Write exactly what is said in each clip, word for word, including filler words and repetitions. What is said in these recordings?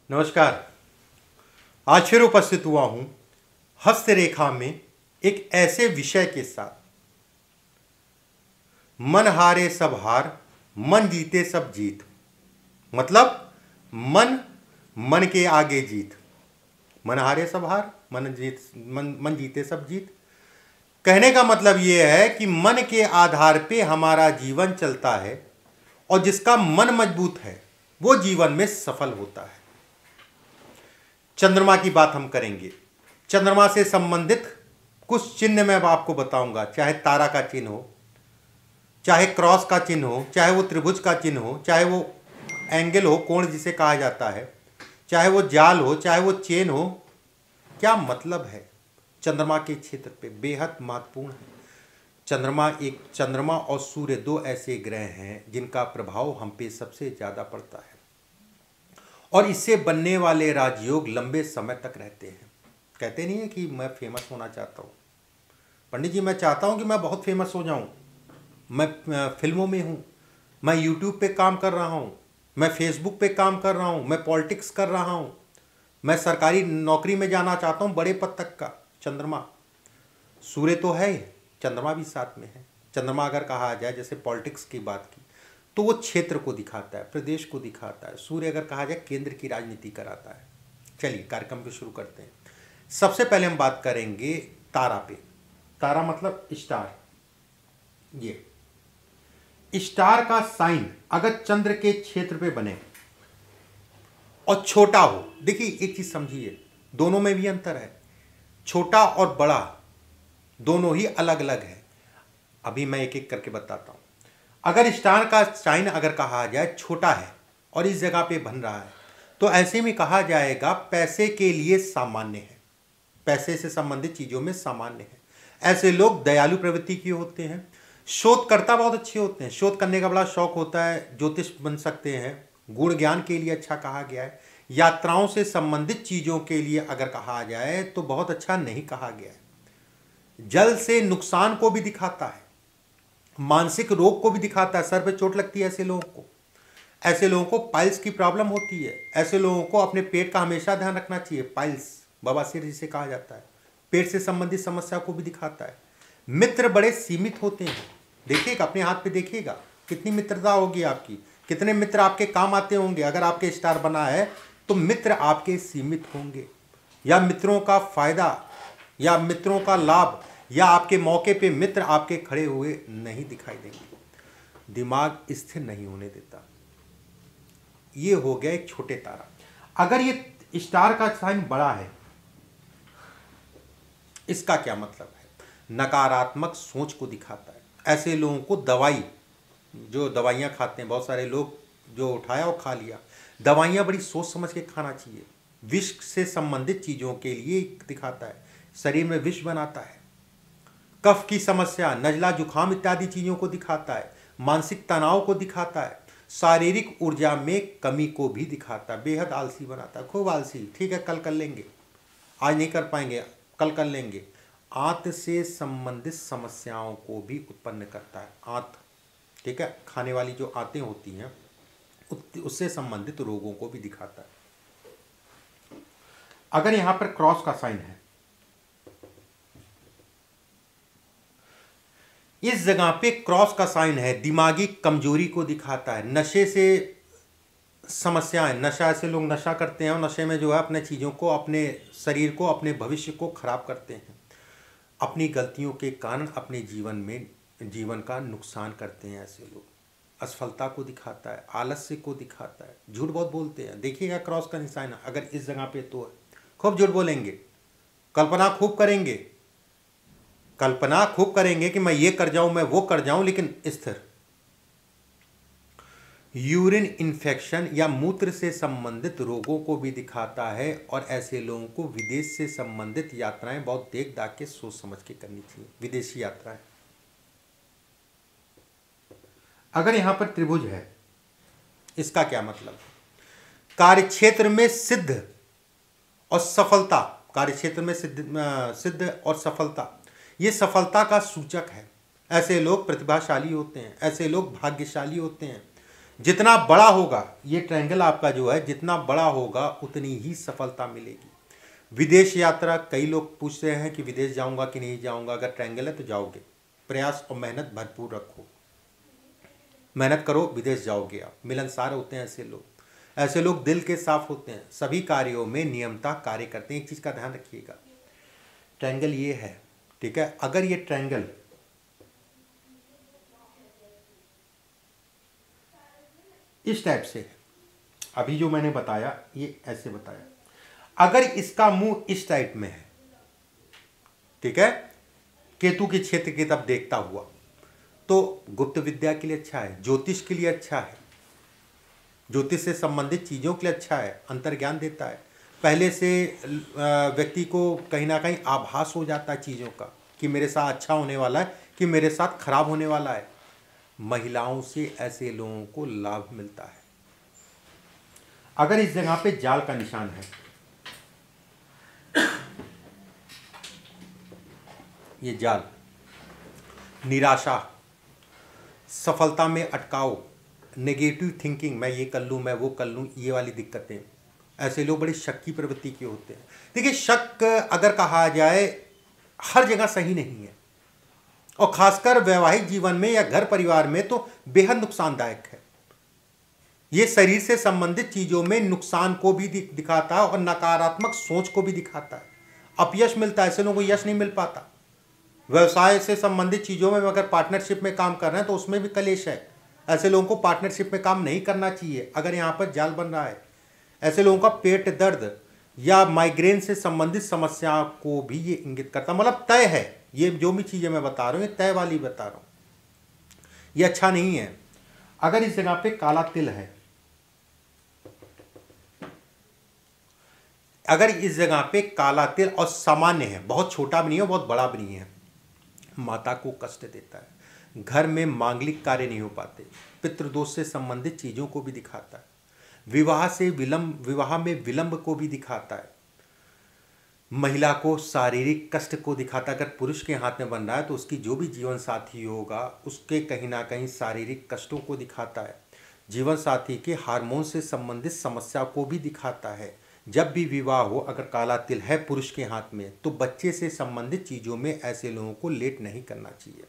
नमस्कार। आज फिर उपस्थित हुआ हूं हस्तरेखा में एक ऐसे विषय के साथ, मन हारे सब हार, मन जीते सब जीत। मतलब मन मन के आगे जीत। मन हारे सब हार, मन जीत मन मन जीते सब जीत। कहने का मतलब यह है कि मन के आधार पे हमारा जीवन चलता है और जिसका मन मजबूत है वो जीवन में सफल होता है। चंद्रमा की बात हम करेंगे। चंद्रमा से संबंधित कुछ चिन्ह मैं आपको बताऊंगा, चाहे तारा का चिन्ह हो, चाहे क्रॉस का चिन्ह हो, चाहे वो त्रिभुज का चिन्ह हो, चाहे वो एंगल हो, कोण जिसे कहा जाता है, चाहे वो जाल हो, चाहे वो चेन हो। क्या मतलब है चंद्रमा के क्षेत्र पे बेहद महत्वपूर्ण है। चंद्रमा एक चंद्रमा और सूर्य दो ऐसे ग्रह हैं जिनका प्रभाव हम पे सबसे ज़्यादा पड़ता है और इससे बनने वाले राजयोग लंबे समय तक रहते हैं। कहते नहीं है कि मैं फेमस होना चाहता हूँ। पंडित जी, मैं चाहता हूँ कि मैं बहुत फेमस हो जाऊँ। मैं फिल्मों में हूँ, मैं यूट्यूब पे काम कर रहा हूँ, मैं फेसबुक पे काम कर रहा हूँ, मैं पॉलिटिक्स कर रहा हूँ, मैं सरकारी नौकरी में जाना चाहता हूँ, बड़े पद तक का। चंद्रमा, सूर्य तो है, चंद्रमा भी साथ में है। चंद्रमा अगर कहा जाए, जैसे पॉलिटिक्स की बात की, तो वो क्षेत्र को दिखाता है, प्रदेश को दिखाता है। सूर्य अगर कहा जाए केंद्र की राजनीति कराता है। चलिए कार्यक्रम को शुरू करते हैं। सबसे पहले हम बात करेंगे तारा पे। तारा मतलब स्टार। ये स्टार का साइन अगर चंद्र के क्षेत्र पे बने और छोटा हो, देखिए एक चीज समझिए, दोनों में भी अंतर है। छोटा और बड़ा दोनों ही अलग अलग है। अभी मैं एक एक करके बताता हूं। अगर स्टार का साइन अगर कहा जाए छोटा है और इस जगह पे बन रहा है, तो ऐसे में कहा जाएगा पैसे के लिए सामान्य है, पैसे से संबंधित चीजों में सामान्य है। ऐसे लोग दयालु प्रवृत्ति के होते हैं। शोधकर्ता बहुत अच्छे होते हैं, शोध करने का बड़ा शौक होता है, ज्योतिष बन सकते हैं। गुण ज्ञान के लिए अच्छा कहा गया है। यात्राओं से संबंधित चीजों के लिए अगर कहा जाए तो बहुत अच्छा नहीं कहा गया है। जल से नुकसान को भी दिखाता है, मानसिक रोग को भी दिखाता है। सर पे चोट लगती है ऐसे लोगों को, ऐसे लोगों को पाइल्स की प्रॉब्लम होती है। ऐसे लोगों को अपने पेट का हमेशा ध्यान रखना चाहिए। पाइल्स, बवासीर जिसे कहा जाता है, पेट से संबंधित समस्या को भी दिखाता है। मित्र बड़े सीमित होते हैं। देखिएगा, अपने हाथ पे देखिएगा कितनी मित्रता होगी आपकी, कितने मित्र आपके काम आते होंगे। अगर आपके स्टार बना है तो मित्र आपके सीमित होंगे, या मित्रों का फायदा या मित्रों का लाभ या आपके मौके पे मित्र आपके खड़े हुए नहीं दिखाई देंगे। दिमाग स्थिर नहीं होने देता। ये हो गया एक छोटे तारा। अगर ये स्टार का साइन बड़ा है, इसका क्या मतलब है? नकारात्मक सोच को दिखाता है। ऐसे लोगों को दवाई, जो दवाइयाँ खाते हैं, बहुत सारे लोग जो उठाया और खा लिया, दवाइयाँ बड़ी सोच समझ के खाना चाहिए। विष से संबंधित चीज़ों के लिए दिखाता है, शरीर में विष बनाता है। कफ की समस्या, नजला, जुखाम इत्यादि चीज़ों को दिखाता है। मानसिक तनाव को दिखाता है। शारीरिक ऊर्जा में कमी को भी दिखाता है। बेहद आलसी बनाता है, खूब आलसी। ठीक है, कल कर लेंगे, आज नहीं कर पाएंगे, कल कर लेंगे। आंत से संबंधित समस्याओं को भी उत्पन्न करता है। आंत, ठीक है, खाने वाली जो आंतें होती हैं उससे संबंधित रोगों को भी दिखाता है। अगर यहां पर क्रॉस का साइन है, इस जगह पे क्रॉस का साइन है, दिमागी कमजोरी को दिखाता है। नशे से समस्याएं, नशा, ऐसे लोग नशा करते हैं और नशे में जो है अपने चीज़ों को, अपने शरीर को, अपने भविष्य को खराब करते हैं। अपनी गलतियों के कारण अपने जीवन में जीवन का नुकसान करते हैं ऐसे लोग। असफलता को दिखाता है, आलस्य को दिखाता है, झूठ बहुत बोलते हैं। देखिएगा क्रॉस का निशान अगर इस जगह पे तो खूब झूठ बोलेंगे, कल्पना खूब करेंगे, कल्पना खूब करेंगे कि मैं ये कर जाऊं, मैं वो कर जाऊं, लेकिन स्थिर। यूरिन इन्फेक्शन या मूत्र से संबंधित रोगों को भी दिखाता है और ऐसे लोगों को विदेश से संबंधित यात्राएं बहुत देख दाख के सोच समझ के करनी चाहिए, विदेशी यात्राएं। अगर यहां पर त्रिभुज है, इसका क्या मतलब? कार्यक्षेत्र में सिद्ध और सफलता, कार्यक्षेत्र में सिद्ध सिद्ध और सफलता, ये सफलता का सूचक है। ऐसे लोग प्रतिभाशाली होते हैं, ऐसे लोग भाग्यशाली होते हैं। जितना बड़ा होगा ये ट्रायंगल आपका जो है, जितना बड़ा होगा उतनी ही सफलता मिलेगी। विदेश यात्रा, कई लोग पूछ रहे हैं कि विदेश जाऊंगा कि नहीं जाऊंगा। अगर ट्रायंगल है तो जाओगे, प्रयास और मेहनत भरपूर रखो, मेहनत करो, विदेश जाओगे आप। मिलनसार होते हैं ऐसे लोग, ऐसे लोग दिल के साफ होते हैं, सभी कार्यों में नियमता कार्य करते हैं। एक चीज़ का ध्यान रखिएगा, ट्रायंगल ये है, ठीक है। अगर ये ट्रायंगल इस टाइप से है, अभी जो मैंने बताया ये ऐसे बताया, अगर इसका मुंह इस टाइप में है, ठीक है, केतु के क्षेत्र की तरफ देखता हुआ, तो गुप्त विद्या के लिए अच्छा है, ज्योतिष के लिए अच्छा है, ज्योतिष से संबंधित चीज़ों के लिए अच्छा है, अंतर्ज्ञान देता है। पहले से व्यक्ति को कहीं ना कहीं आभास हो जाता है चीज़ों का कि मेरे साथ अच्छा होने वाला है कि मेरे साथ खराब होने वाला है। महिलाओं से ऐसे लोगों को लाभ मिलता है। अगर इस जगह पे जाल का निशान है, ये जाल, निराशा, सफलता में अटकाव, नेगेटिव थिंकिंग, मैं ये कर लूँ, मैं वो कर लूँ, ये वाली दिक्कतें, ऐसे लोग बड़ी शक की प्रवृत्ति के होते हैं। देखिए, शक अगर कहा जाए हर जगह सही नहीं है, और खासकर वैवाहिक जीवन में या घर परिवार में तो बेहद नुकसानदायक है। ये शरीर से संबंधित चीज़ों में नुकसान को भी दिखाता है और नकारात्मक सोच को भी दिखाता है। अपयश मिलता है, ऐसे लोगों को यश नहीं मिल पाता। व्यवसाय से संबंधित चीज़ों में अगर पार्टनरशिप में काम कर रहे हैं तो उसमें भी कलेश है। ऐसे लोगों को पार्टनरशिप में काम नहीं करना चाहिए अगर यहाँ पर जाल बन रहा है। ऐसे लोगों का पेट दर्द या माइग्रेन से संबंधित समस्या को भी ये इंगित करता, मतलब तय है। ये जो भी चीज़ें मैं बता रहा हूँ ये तय वाली बता रहा हूँ, ये अच्छा नहीं है। अगर इस जगह पे काला तिल है, अगर इस जगह पे काला तिल और सामान्य है, बहुत छोटा भी नहीं है बहुत बड़ा भी नहीं है, माता को कष्ट देता है, घर में मांगलिक कार्य नहीं हो पाते, पितृदोष से संबंधित चीज़ों को भी दिखाता है, विवाह से विलंब, विवाह में विलंब को भी दिखाता है, महिला को शारीरिक कष्ट को दिखाता है। अगर पुरुष के हाथ में बन रहा है तो उसकी जो भी जीवन साथी होगा उसके कहीं ना कहीं शारीरिक कष्टों को दिखाता है। जीवन साथी के हार्मोन से संबंधित समस्या को भी दिखाता है। जब भी विवाह हो, अगर काला तिल है पुरुष के हाथ में, तो बच्चे से संबंधित चीज़ों में ऐसे लोगों को लेट नहीं करना चाहिए।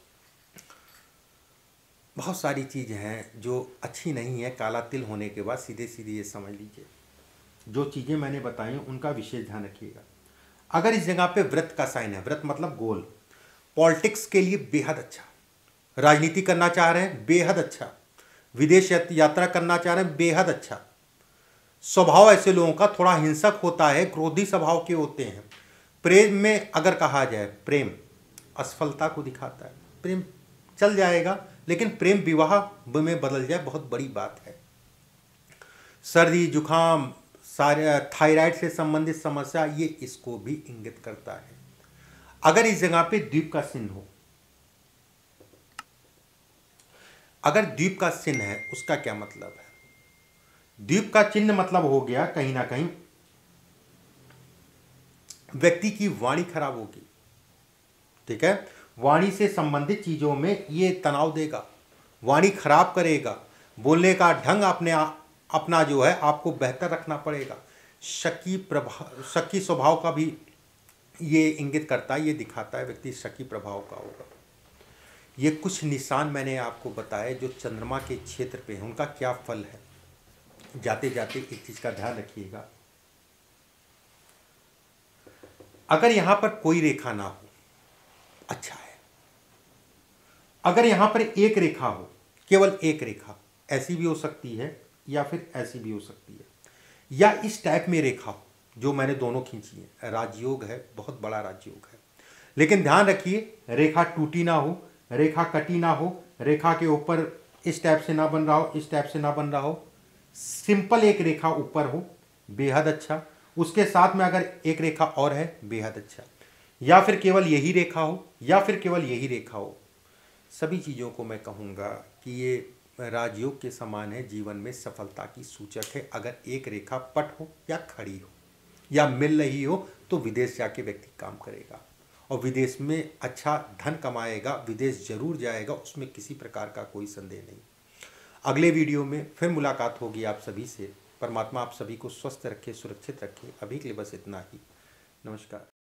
बहुत सारी चीज़ें हैं जो अच्छी नहीं है काला तिल होने के बाद, सीधे सीधे ये समझ लीजिए। जो चीज़ें मैंने बताई उनका विशेष ध्यान रखिएगा। अगर इस जगह पे व्रत का साइन है, व्रत मतलब गोल, पॉलिटिक्स के लिए बेहद अच्छा, राजनीति करना चाह रहे हैं बेहद अच्छा, विदेश यात्रा करना चाह रहे हैं बेहद अच्छा। स्वभाव ऐसे लोगों का थोड़ा हिंसक होता है, क्रोधी स्वभाव के होते हैं। प्रेम में अगर कहा जाए, प्रेम असफलता को दिखाता है, प्रेम चल जाएगा लेकिन प्रेम विवाह में बदल जाए बहुत बड़ी बात है। सर्दी जुकाम, सारे थायराइड से संबंधित समस्या, ये इसको भी इंगित करता है। अगर इस जगह पे द्वीप का चिन्ह हो, अगर द्वीप का चिन्ह है उसका क्या मतलब है? द्वीप का चिन्ह मतलब हो गया कहीं ना कहीं व्यक्ति की वाणी खराब होगी, ठीक है, वाणी से संबंधित चीजों में ये तनाव देगा, वाणी खराब करेगा, बोलने का ढंग अपने अपना जो है आपको बेहतर रखना पड़ेगा। शकी प्रभाव, शकी स्वभाव का भी ये इंगित करता है, ये दिखाता है व्यक्ति शकी प्रभाव का होगा। ये कुछ निशान मैंने आपको बताए जो चंद्रमा के क्षेत्र पे हैं, उनका क्या फल है। जाते जाते एक चीज का ध्यान रखिएगा, अगर यहां पर कोई रेखा ना हो अच्छा है, अगर यहां पर एक रेखा हो, केवल एक रेखा, ऐसी भी हो सकती है या फिर ऐसी भी हो सकती है, या इस टाइप में रेखा हो जो मैंने दोनों खींची है, राजयोग है, बहुत बड़ा राजयोग है। लेकिन ध्यान रखिए रेखा टूटी ना हो, रेखा कटी ना हो, रेखा के ऊपर इस टाइप से ना बन रहा हो, इस टाइप से ना बन रहा हो, सिंपल एक रेखा ऊपर हो बेहद अच्छा, उसके साथ में अगर एक रेखा और है बेहद अच्छा, या फिर केवल यही रेखा हो, या फिर केवल यही रेखा हो। सभी चीज़ों को मैं कहूँगा कि ये राजयोग के समान है, जीवन में सफलता की सूचक है। अगर एक रेखा पट हो या खड़ी हो या मिल रही हो तो विदेश जाके व्यक्ति काम करेगा और विदेश में अच्छा धन कमाएगा, विदेश जरूर जाएगा, उसमें किसी प्रकार का कोई संदेह नहीं। अगले वीडियो में फिर मुलाकात होगी आप सभी से। परमात्मा आप सभी को स्वस्थ रखे, सुरक्षित रखे। अभी के लिए बस इतना ही। नमस्कार।